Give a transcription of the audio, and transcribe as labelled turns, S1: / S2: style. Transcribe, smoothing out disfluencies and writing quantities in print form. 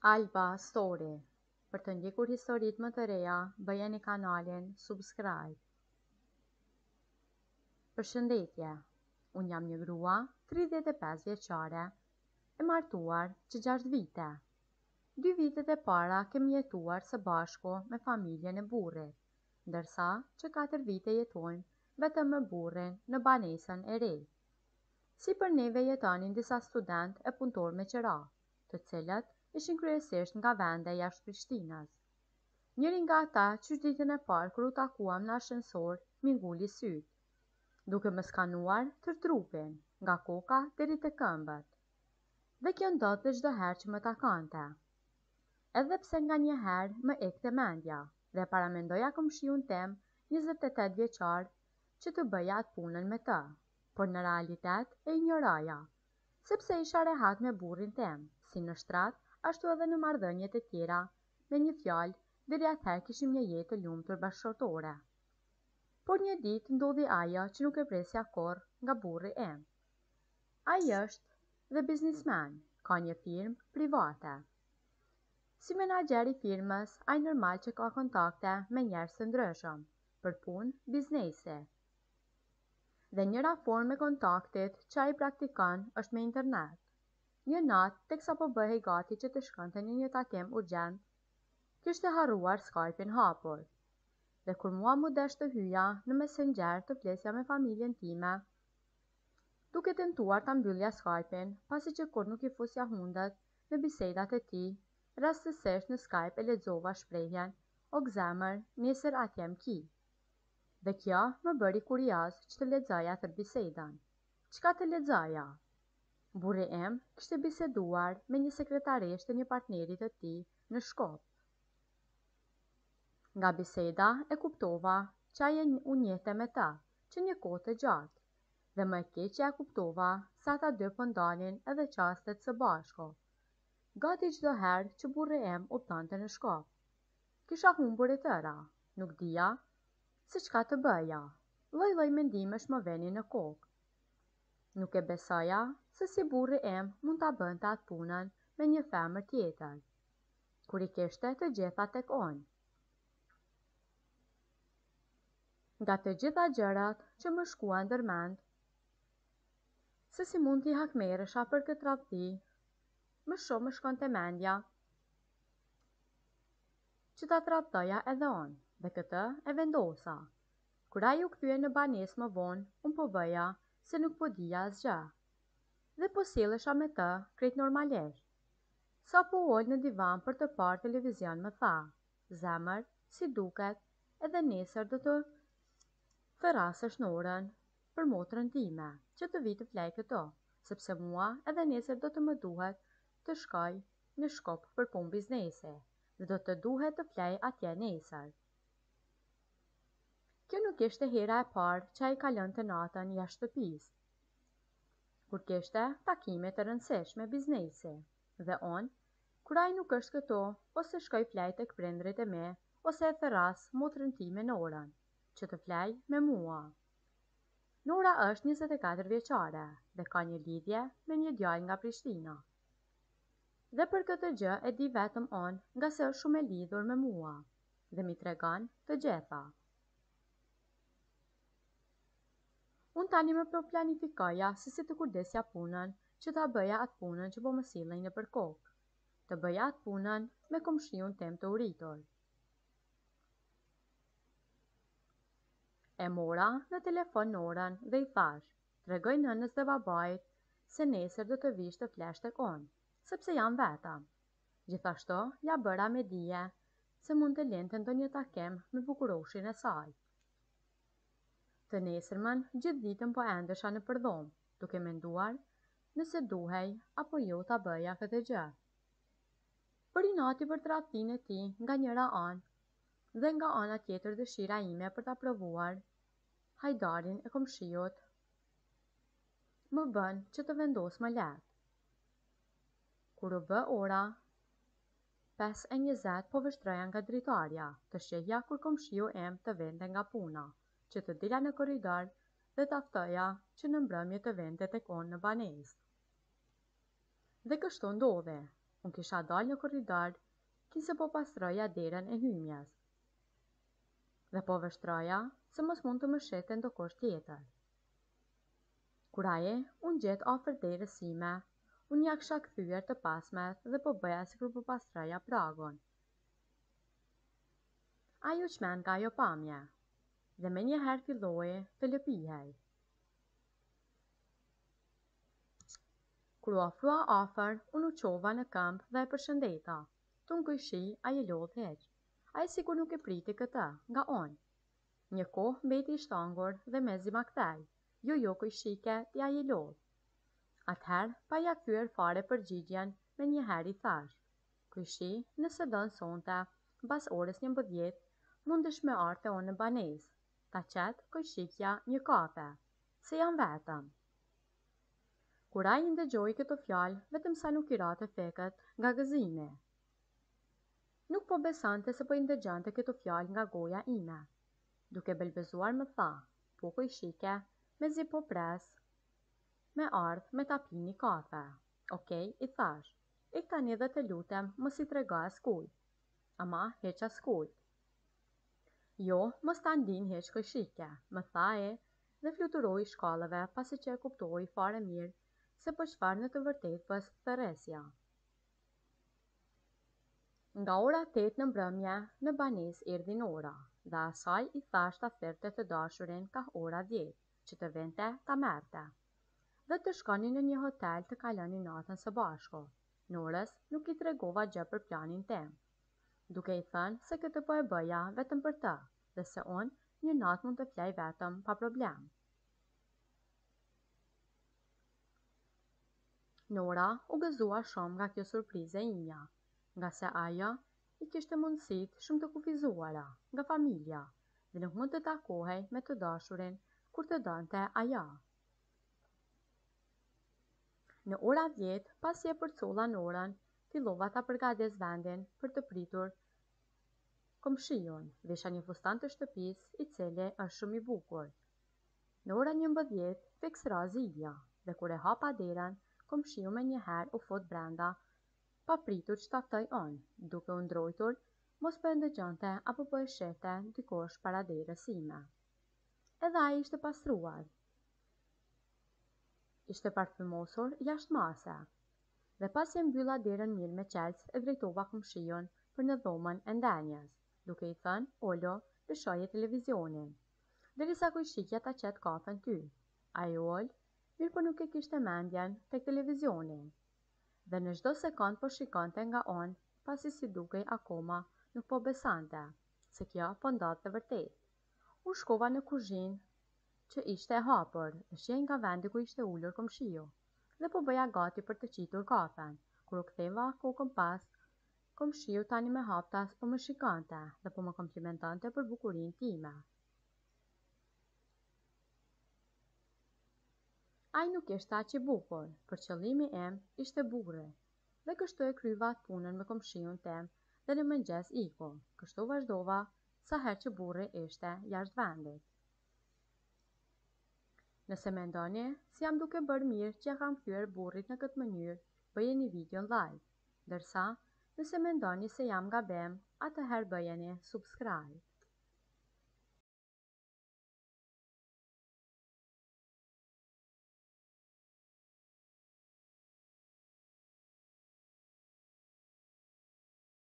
S1: Alba Story. Për të ndjekur historitë më të reja, bëjeni kanalin subscribe. Përshëndetje, unë jam një grua 35 vjeçare, e martuar që 6 vite. 2 vitet e para kemi jetuar së bashku me familjen e burrit, ndërsa që 4 vite jetojmë vetëm me burrin në banesën e re. Si për neve jetonin disa student e punëtor me qira, të cilët ishin kryesisht nga vende jashtë Prishtinës. Njëri nga ata që ditën e parë kur u takuam në ashensor mi nguli syt, duke më skanuar tërë trupin, nga koka deri te këmbët. Dhe kjo ndodhte çdo herë që më takante. Edhe pse nganjëherë më ekte mendja dhe paramendoja komshiun tem 28 vjeçar që të bëja atë punën me të, por në realitet e injoroja, sepse isha rehat me burrin tem, si në shtrat, ashtu edhe në marrëdhëniet e tjera, me një fjalë, deri atëherë kishim një jetë të lumtur bashkëshortore. Por një ditë ndodhi ajo që nuk e presja kurrë nga burri im. Ai është dhe biznismen, ka një firmë private. Si menaxher i firmës, ai normal që ka kontakte me njerëz të ndryshëm, për punë biznesi. Dhe njëra formë e kontaktit që ai praktikon është me internet. Një natë, teksa po bëhej gati që të shkonte në një takim urgjent, kishte harruar Skype-in hapur. Dhe kur mua mu desh të hyja në Messenger të flesja me familjen time, duke tentuar ta mbyllja Skype-in, pasi që kur nuk I fusja hundet në bisedat e tij, rastësisht në Skype e lexova shprehjen "O gzemër, nesër atjem ki". Dhe kjo më bëri kurioz që të lexoja atë bisedën. Çka të lexoja? Burri im kishte biseduar me një sekretaresht të një partnerit të tij në Shkop. Nga biseda e kuptova që ai u njehte me ta që një kohë të gjatë, dhe më e keq që e kuptova se ata dy po ndalnin edhe çastet së bashku. Gati çdo herë që burri im udhtonte në Shkop. Kisha humbur e tëra, nuk dija se çka të bëja. Lloj-lloj mendimesh më venin në kokë. Nuk e besoja se si burri im mund ta bënte atë punën me një femër tjetër, kur I kishte të gjitha tek unë. Nga të gjitha gjërat që më shkuan ndërmend, se si mund t'i hakmeresha për këtë tradhti, më shumë më shkonte mendja që ta tradhtoja edhe unë, dhe këtë e vendosa. Kur ai u kthye në banesë më vonë, unë po bëja se nuk po dija asgjë. Dhe po sillesha me të krejt normalisht. Sa po ol në divan për të parë televizion më tha: "Zemër, si duket, edhe nesër do të therrasësh në orën për motrën time, që të vi të flej këto, sepse mua edhe nesër do të më duhet të shkoj në Shkop për punë biznesi, dhe do të duhet të flej atje nesër." Kjo nuk ishte hera e parë që ai kalonte natën jashtë shtëpisë, kur kishte takime të rëndësishme biznesi, dhe unë, kur ai nuk është këto, ose shkoj flej tek prindrit e mi, ose e therras motrën time në orën, që të flej me mua. Nora është 24 vjeçare dhe ka një lidhje me një djalë nga Prishtina. Dhe për këtë gjë e di vetëm unë, nga se është shumë e lidhur me mua dhe mi tregon të gjitha. Unë tani më po planifikoja se si të kurdesja punën që ta bëja atë punën që po më sillej nëpër kokë, të bëja atë punën me komshiun tim të uritur. E mora në telefon Norën dhe I thash: "Tregoj nënës dhe babait se nesër do të vish të flesh tek unë, sepse jam vetëm." Gjithashtu ja bëra me dije se mund të linte ndonjë takim me bukuroshin e saj. Të nesërmën gjithë ditën po endesha në përdhom, duke menduar nëse duhej apo jo ta bëja këtë gjë. Për inati për tradhtinë e tij nga njëra anë, dhe nga ana tjetër dëshira ime për ta provuar hajdarin e komshiut, më bën që të vendos më lehtë. Kur u bë ora 5:20 po vështroja nga dritarja të shihja kur komshiu im të vinte nga puna, që të dila në korridor dhe ta ftoja që në mbrëmje të vinte tek unë në banesë. Dhe kështu ndodhi. Unë kisha dalë në korridor, kise po pastroja derën e hymjes. Dhe po vështroja se mos mund të më shete ndokush tjetër. Kur aje unë gjetë afër derës sime, unë ja kisha kthyer të pasmet dhe po bëja sikur po pastroja pragun. Ai u çmen nga ajo pamje dhe menjëherë filloi të lëpihej. Kur u afrua afër, unë u çova në këmbë dhe e përshëndeta. Tu n'kyshi ai e lodh hiç. Ai sikur nuk e priti këtë, nga unë. Një kohë mbeti i shtangur dhe mezi ma kthej. Jo kyshike, ti ai e lodh. Atëherë, pa ja kthyer fare përgjigjen, menjëherë i thash: "Kyshi, nëse don sonte, mbas orës 11, mundesh me ardh te unë në banesë. Ta qet kyshikja një kafe, se jam vetëm." Kur ai ndëgjoi këto fjalë, vetëm sa nuk i rate fekët nga gëzimi. Nuk po besonte se po i ndëgjonte këto fjalë nga goja ime. Duke belbezuar më tha: "Po kyshike, mezi po pres me ardh me ta pi një kafe." "Okej," i thash. "Ik tani dhe të lutem, mos i trego askujt." "Ama hiç askujt." "Jo, mos ta ndin hiç kyshike," më tha e dhe fluturoi shkallëve pasi që e kuptoi fare mirë se për çfarë në të vërtetë po e thërresja. Nga ora 8 në mbrëmje, në banesë erdhi Nora, dhe asaj i thash ta thirrte të dashurin ka ora 10, që të vinte ta merrte, dhe të shkonin në një hotel të kalonin natën së bashku. Norës nuk i tregova gjë për planin tim, duke i thënë se këtë po e bëja vetëm për të, dhe se unë një natë mund të flej vetëm pa problem. Nora u gëzua shumë nga kjo surprize imja, nga se ajo i kishte mundësit shumë të kufizuara nga familja dhe nuk mund të takohej me të dashurin kur të donte ajo. Në ora 10, pasi e përcolla Norën, fillova ta përgatis vendin për të pritur komshiun. Vesha një fustan të shtëpis i cili është shumë i bukur. Në ora 11, fiksra zilja dhe kur e hapa derën, komshiu me njëherë u fut brenda, pa pritur që ta ftoj unë, duke u ndrojtur, mos po e ndëgjonte apo po e shehte dikush para derës sime. Edhe ai ishte pastruar. Ishte parfymosur jashtë mase. Dhe pasi e mbylla derën mirë me qelç, e drejtova komshiun për në dhomën e ndenjes, duke i thënë: "Olo, lëshoje televizionin, derisa kyshikja ta qet kafen ty." Ai ol, mirë po nuk e kishte mendjen tek televizioni, dhe në çdo sekond po shikonte nga unë, pasi si dukej akoma nuk po besonte se kjo po ndodhte vërtet. U shkova në kuzhinë që ishte e hapur dhe shej nga vendi ku ishte ulur komshiu, dhe po bëja gati për të qitur kafen. Kur u ktheva kokën pas, komshiu tani me haptas po më shikonte dhe po më komplimentonte për bukurinë time. Ai nuk ishte aq i bukur, për qëllimi im ishte burri, dhe kështu e kryva punën me komshiun tim dhe në mëngjes iku. Kështu vazhdova sa herë që burri ishte jashtë vendit. Nëse mendoni si jam duke bërë mirë që ja kam kthyer burrit në këtë mënyrë, bëjeni videon like, ndërsa nëse mendoni se jam gabim, atëherë bëjeni subscribe.